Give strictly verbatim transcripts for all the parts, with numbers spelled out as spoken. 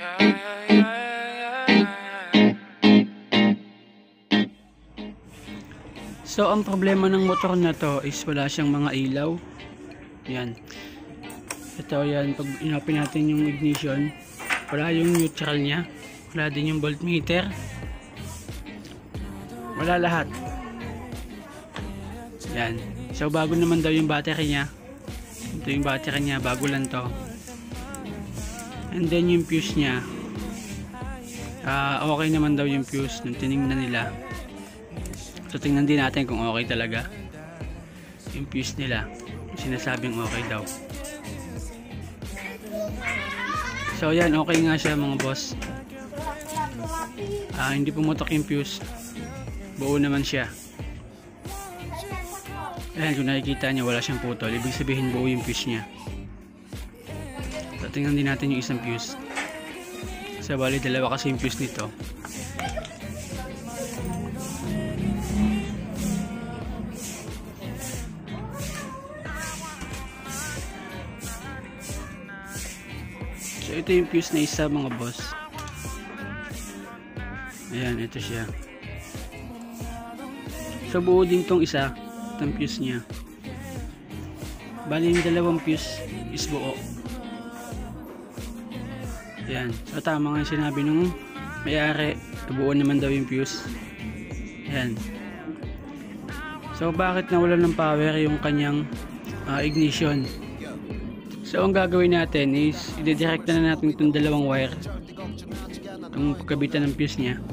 So ang problema ng motor na to is wala siyang mga ilaw. Yan. Ito yan, pag inopen natin yung ignition, wala yung neutral niya, wala din yung voltmeter, wala lahat. Yan. So bago naman daw yung battery niya. Ito yung battery niya, bago lang to. And then yung fuse niya, uh, okay naman daw yung fuse nung tinignan nila. So tingnan din natin kung okay talaga yung fuse nila, yung sinasabing okay daw. So yan, okay nga siya mga boss. uh, Hindi pumutok yung fuse, buo naman siya. Ayan, kung nakikita nyo wala siyang putol, ibig sabihin buo yung fuse nya. So tingnan din natin yung isang fuse. So bali dalawa kasi yung fuse nito. So ito yung fuse na isa mga boss. Ayan, ito siya. So buo din tong isa, itong fuse nya. Bali yung dalawang fuse is buo. Ayan, so tama nga yung sinabi nung may-ari, buo naman daw yung fuse. Ayan. So bakit nawalan ng power yung kanyang uh, ignition? So ang gagawin natin is i-direct na natin itong dalawang wire, itong pagkabitan ng fuse nya.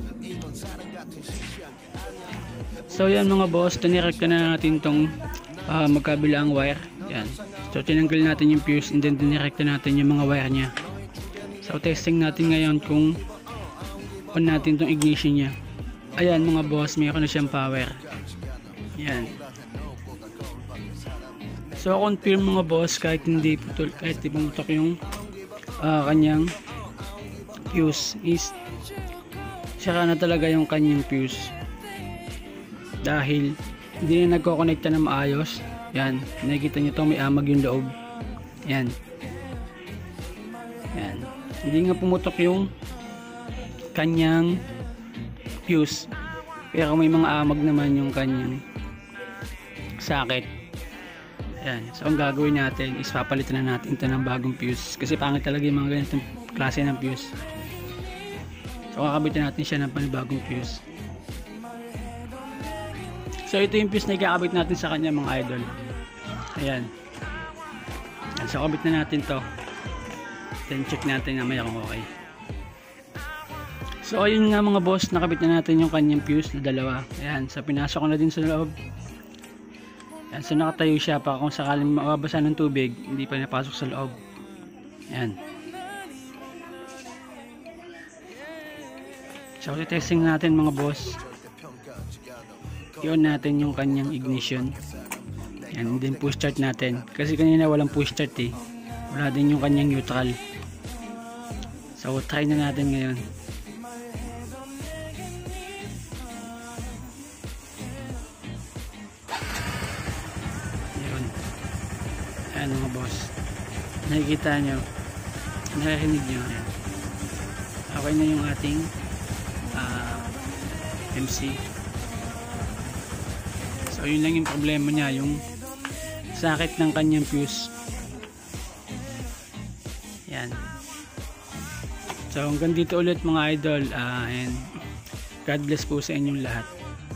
So yan mga boss, tinirect na natin itong uh, magkabilaang wire. Yan. So tinanggal natin yung fuse and then dinirect na natin yung mga wire nya. So testing natin ngayon kung on natin itong ignition nya. Ayan mga boss, mayroon na siyang power. Yan. So confirm mga boss, kahit hindi putol, kahit di pumutok yung uh, kanyang fuse, is sira na talaga yung kanyang fuse dahil hindi na nagko-connecta na maayos. Yan, nakikita nyo to, may amag yung loob. Yan. Yan. Hindi nga pumutok yung kanyang fuse, pero may mga amag naman yung kanyang socket. Ayan. So ang gagawin natin is papalitan na natin ito ng bagong fuse, kasi pangit talaga yung mga ganitong klase ng fuse. So kakabitan natin siya ng panibagong fuse. So ito yung fuse na ikakabit natin sa kanya mga idol. Ayan. Ayan. So kabit na natin to, then check natin namaya kung okay. So ayun nga mga boss, nakabit na natin yung kanyang fuse na dalawa. Ayan. So pinasok ko na din sa loob. Ayan, so nakatayo siya pa kung sakaling mababasa ng tubig, hindi pa napasok sa loob. Ayan. So testing natin mga boss. I-on natin yung kanyang ignition. Ayan, and then push start natin. Kasi kanina walang push start eh. Wala din yung kanyang neutral. So try na natin ngayon. Ayan mga boss, nakikita nyo, nakarinig nyo, ayan. Okay na yung ating uh, M C. So yun lang yung problema niya, yung sakit ng kanyang fuse. Ayan. So hanggang dito ulit mga idol, uh, and God bless po sa inyong lahat.